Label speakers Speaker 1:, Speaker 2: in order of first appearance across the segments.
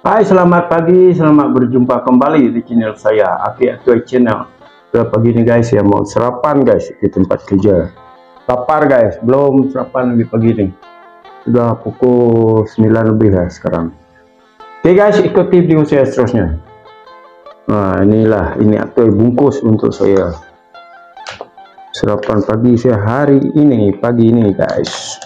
Speaker 1: Hai, selamat pagi, selamat berjumpa kembali di channel saya, Aki Atuai Channel. Pagi ini guys, ya mau sarapan guys di tempat kerja. Lapar guys, belum sarapan lebih pagi ini. Sudah pukul 9 lebih ya sekarang. Oke guys, ikuti video saya seterusnya. Nah, ini Atuai bungkus untuk saya. Sarapan pagi saya hari ini, pagi ini guys.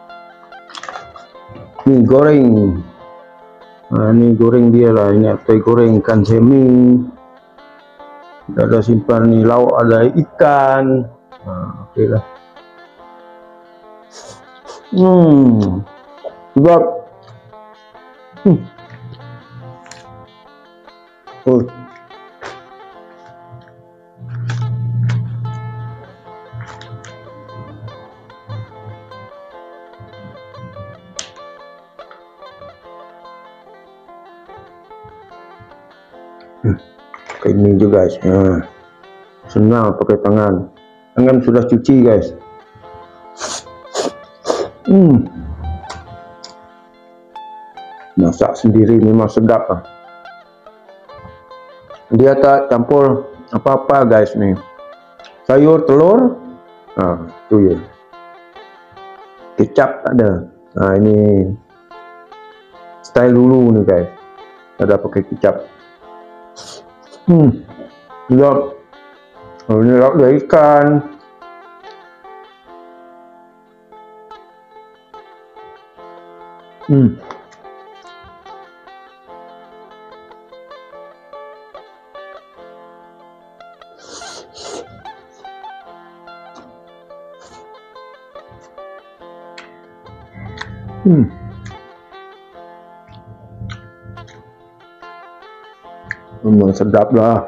Speaker 1: Mie goreng. Nah, ini goreng dia lah, ini Atuai goreng ikan semi. Ada simpan nih lauk, ada ikan. Nah, oke lah. Sebab oh. Kayak ini juga guys. Nah, senang pakai tangan sudah cuci guys. Masak sendiri memang sedap lah. Dia tak campur apa-apa guys nih, sayur telur, nah itu ya, kecap tak ada. Nah ini style dulu nih guys, ada pakai kecap. Sedap. Ini lauk dari ikan. Memang sedap lah.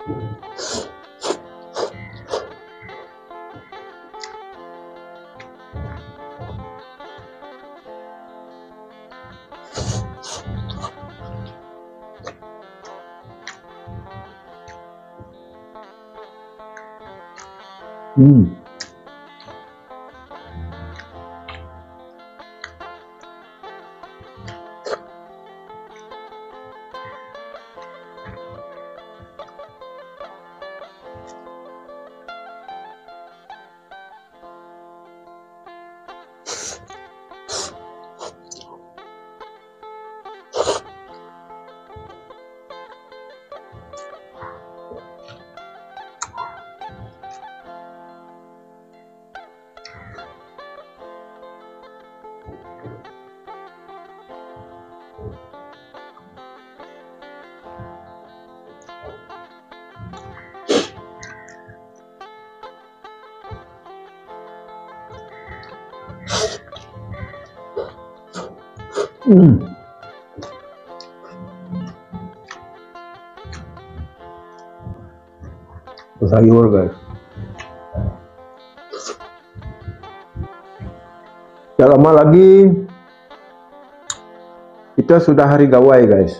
Speaker 1: Sayur guys. Tak lama lagi kita sudah hari gawai guys.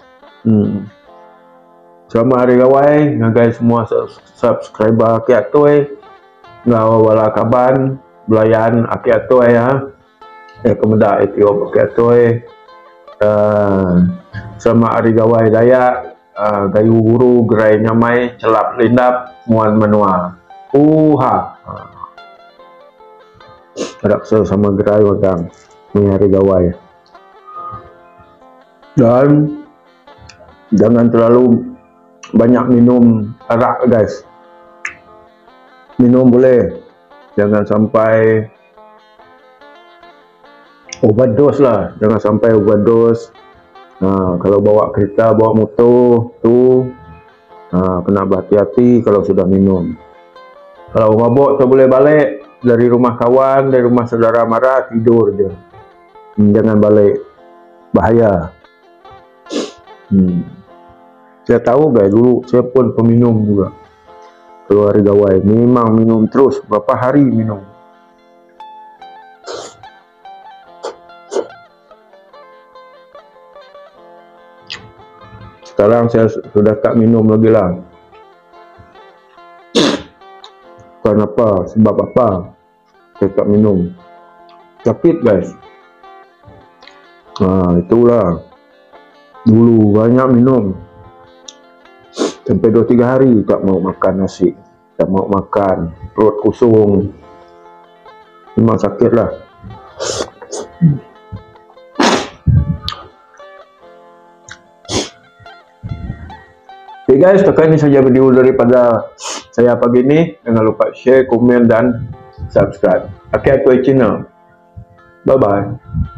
Speaker 1: Selamat hari gawai nah guys, semua subscriber Aki Atuai ngawala kaban belayan Aki Atuai ya. Kemudian Etiop Aki Atuai. Selamat hari gawai Dayak, gayu guru gerai nyamai celap lindap muan menua harap sama gerai wagang hari gawai. Dan jangan terlalu banyak minum arak guys. Minum boleh, jangan sampai overdose lah, jangan sampai overdose. Nah, kalau bawa kereta, bawa motor tuh kena berhati-hati kalau sudah minum. Kalau mabuk tak boleh balik dari rumah kawan, dari rumah saudara mara, tidur je. Jangan balik, bahaya. Saya tahu guys, dulu saya pun peminum juga. Kalau hari gawai memang minum terus, berapa hari minum. Sekarang saya sudah tak minum lagi lah. Bukan apa, sebab apa saya tak minum. Sakit guys. Itulah. Dulu banyak minum, sampai 2-3 hari tak mau makan nasi, tak mau makan, perut kosong, memang sakit lah. Oke guys, setakat ini saja video daripada saya pagi ini. Jangan lupa share, komen, dan subscribe. Aki Atuai Channel. Bye bye.